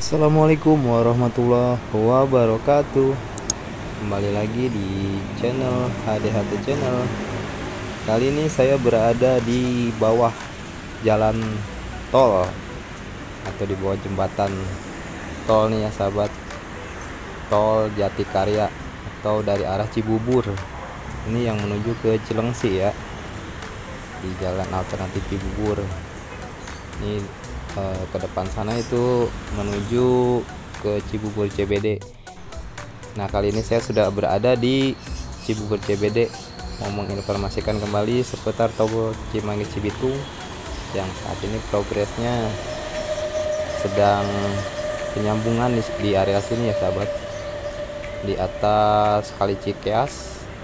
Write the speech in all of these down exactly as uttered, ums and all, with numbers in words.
Assalamualaikum warahmatullahi wabarakatuh. Kembali lagi di channel H D H T Channel. Kali ini saya berada di bawah jalan tol atau di bawah jembatan tol nih ya sahabat. Tol Jatikarya atau dari arah Cibubur. Ini yang menuju ke Cilengsi ya. Di jalan alternatif Cibubur. Ini eh, ke depan sana itu menuju ke Cibubur C B D. Nah, kali ini saya sudah berada di Cibubur C B D, mau menginformasikan kembali seputar Tol Cimanggis Cibitung yang saat ini progresnya sedang penyambungan di, di area sini ya sahabat, di atas Kali Cikeas.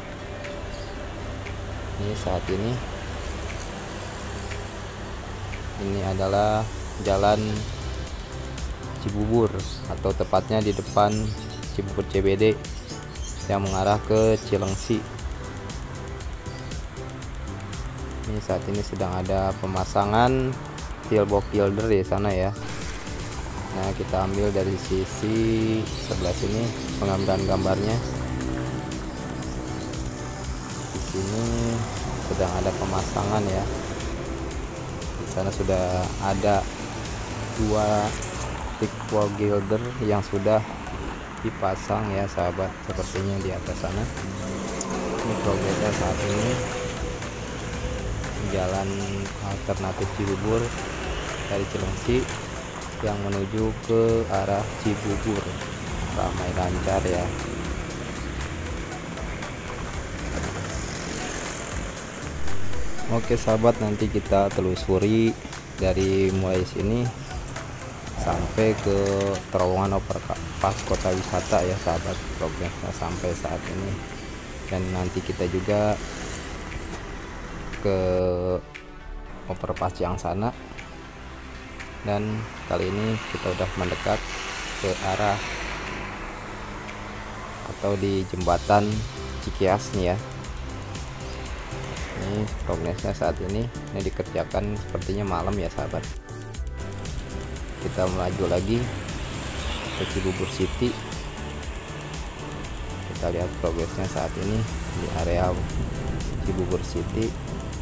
Ini saat ini ini adalah jalan Cibubur atau tepatnya di depan Cibubur C B D yang mengarah ke Cilengsi. Ini saat ini sedang ada pemasangan steel box gilder di sana ya. Nah, kita ambil dari sisi sebelah sini pengambilan gambarnya. Di sini sedang ada pemasangan ya. Di sana sudah ada dua stick wall gilder yang sudah dipasang ya sahabat, sepertinya di atas sana. Ini progresnya saat ini jalan alternatif Cibubur dari Cilengsi yang menuju ke arah Cibubur, ramai lancar ya. Oke sahabat, nanti kita telusuri dari mulai sini sampai ke terowongan overpass kota wisata ya sahabat, progresnya sampai saat ini. Dan nanti kita juga ke overpass yang sana, dan kali ini kita udah mendekat ke arah atau di jembatan Cikeas nih ya. Ini progresnya saat ini ini dikerjakan sepertinya malam ya sahabat. Kita melaju lagi ke Cibubur City. Kita lihat progresnya saat ini di area Cibubur City.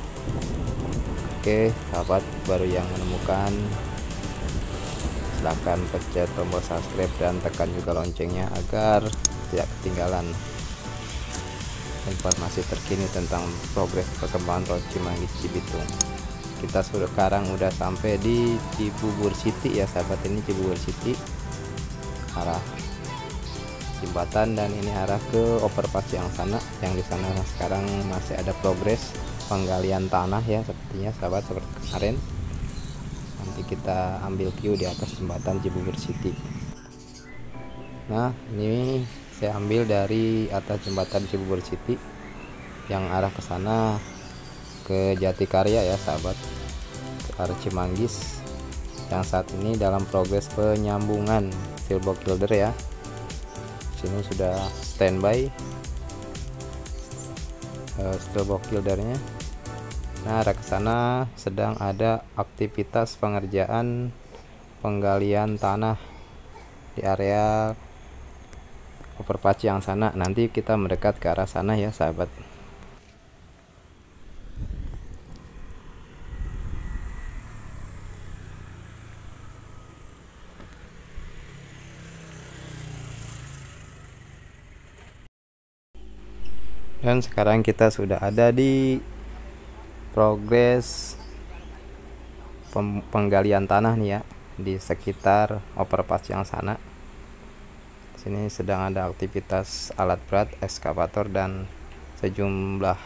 Oke sahabat, baru yang menemukan silahkan pencet tombol subscribe dan tekan juga loncengnya agar tidak ketinggalan informasi terkini tentang progres perkembangan Tol Cimanggis Cibitung. Kita sudah sekarang udah sampai di Cibubur City ya sahabat. Ini Cibubur City arah jembatan, dan ini arah ke overpass yang sana, yang di sana sekarang masih ada progres penggalian tanah ya sepertinya sahabat, seperti kemarin. Nanti kita ambil view di atas jembatan Cibubur City. Nah, ini saya ambil dari atas jembatan Cibubur City yang arah ke sana ke Jatikarya ya sahabat, ke arah Cimanggis yang saat ini dalam progres penyambungan steel box gilder ya. Sini sudah standby uh, steel box gildernya. Nah, arah ke sana sedang ada aktivitas pengerjaan penggalian tanah di area overpass yang sana. Nanti kita mendekat ke arah sana ya sahabat. Dan sekarang kita sudah ada di progres penggalian tanah nih ya, di sekitar overpass yang sana. Sini sedang ada aktivitas alat berat, ekskavator, dan sejumlah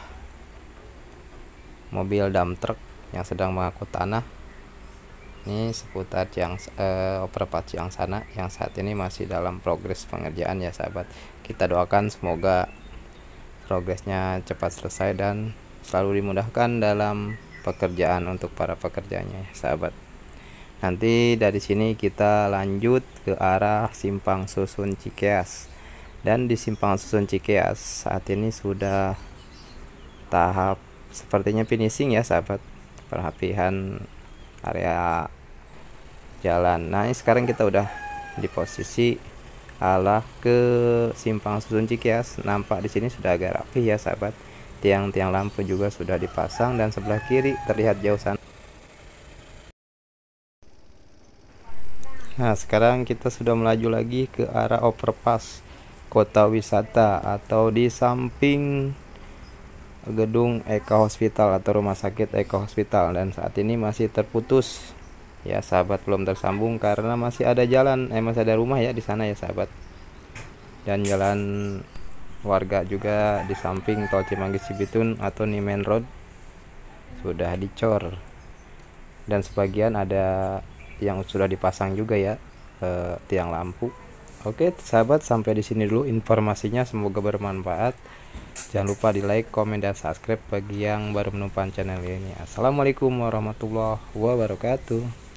mobil dump truck yang sedang mengangkut tanah. Ini seputar yang eh, overpass yang sana yang saat ini masih dalam progres pengerjaan ya sahabat. Kita doakan semoga progresnya cepat selesai dan selalu dimudahkan dalam pekerjaan untuk para pekerjanya ya sahabat. Nanti dari sini kita lanjut ke arah Simpang Susun Cikeas. Dan di Simpang Susun Cikeas saat ini sudah tahap sepertinya finishing ya sahabat, perapihan area jalan. Nah, ini sekarang kita udah di posisi arah ke simpang susun Cikias. Nampak di sini sudah agak rapi ya sahabat. Tiang-tiang lampu juga sudah dipasang dan sebelah kiri terlihat jauh sana. Nah, sekarang kita sudah melaju lagi ke arah overpass Kota Wisata atau di samping gedung Eka Hospital atau rumah sakit Eka Hospital, dan saat ini masih terputus ya sahabat, belum tersambung karena masih ada jalan eh masih ada rumah ya di sana ya sahabat, dan jalan warga juga di samping tol Cimanggis Cibitun atau di main road sudah dicor, dan sebagian ada yang sudah dipasang juga ya eh, tiang lampu. Oke sahabat, sampai di sini dulu informasinya, semoga bermanfaat. Jangan lupa di like, komen, dan subscribe bagi yang baru menemukan channel ini. Assalamualaikum warahmatullahi wabarakatuh.